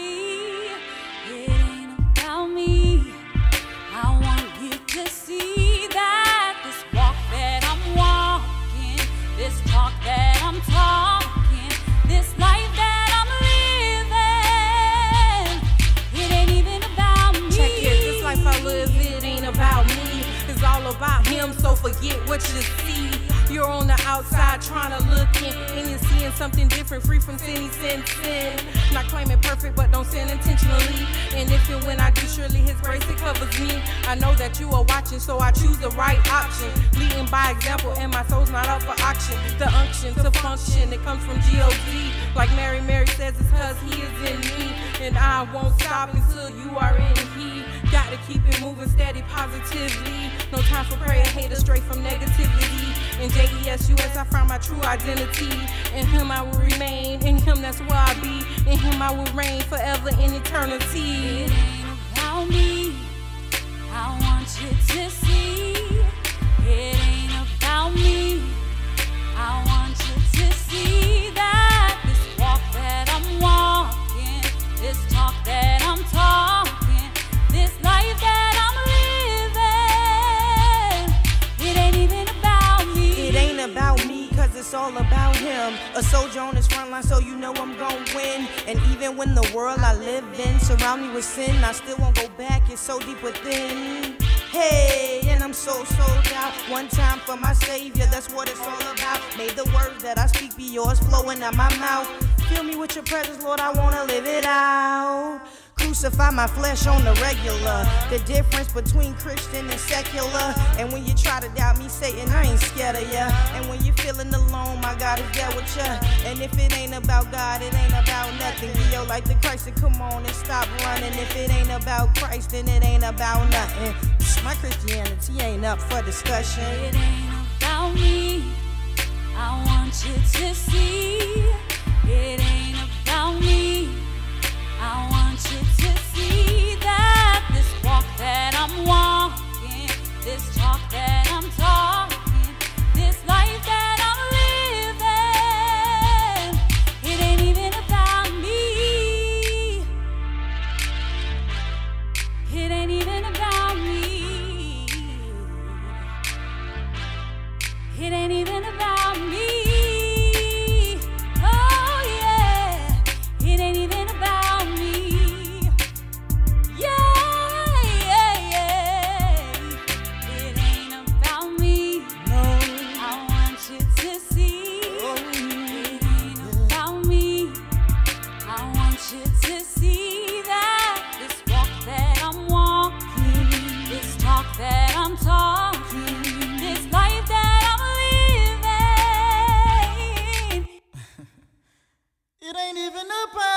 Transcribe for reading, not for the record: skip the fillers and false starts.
see. It ain't about me. I want you to see that this walk that I'm walking, this talk that I'm talking, this life that I'm living, it ain't even about me. Check it, this life I live, it ain't about me. It's all about him, so forget what you see. You're on the outside trying to look in, and you're seeing something different, free from sin, sin. Not claiming perfect, but don't sin intentionally. And if and when I do, surely his grace, it covers me. I know that you are watching, so I choose the right option. Leading by example, and my soul's not up for auction. The unction to function, it comes from G-O-D. Like Mary says, it's cause he is in me. And I won't stop until you are in he. Got to keep it moving steady, positively. No time for prayer, haters straight from negativity. In J-E-S-U-S, I found my true identity. In him I will remain, in him that's where I be. In him I will reign forever in eternity. It ain't about me. I want you to see. It ain't about me. I want you to see that this walk that I'm walking, this talk that I'm talking, this life that I'm living, it ain't even about me. It ain't about me, cause it's all about him. A soldier on his front line, so you know I'm gon' win. And even when the world I live in surround me with sin, I still won't go back, it's so deep within. Hey, and I'm so sold out. One time for my Savior, that's what it's all about. May the words that I speak be yours, flowing out my mouth. Fill me with your presence, Lord, I wanna live it out. Crucify my flesh on the regular. The difference between Christian and secular. And when you try to doubt me, Satan, I ain't scared of ya. And when you're feeling alone, my God is there with ya. And if it ain't about God, it ain't about nothing. Give your life to Christ and come on and stop running. If it ain't about Christ, then it ain't about nothing. My Christianity ain't up for discussion. It ain't about me. I want you to see. It ain't about me. I want you to see that this walk that I'm walking, this talk that I'm talking, this life that I'm living, it ain't even about me. It ain't even about me. It ain't even about me. Oh yeah, it ain't even about me. Yeah, yeah, yeah. It ain't about me. No. I want you to see. It ain't about me. I want you to see that this walk that I'm walking, this talk that I'm talking, this life that I'm living, It ain't even about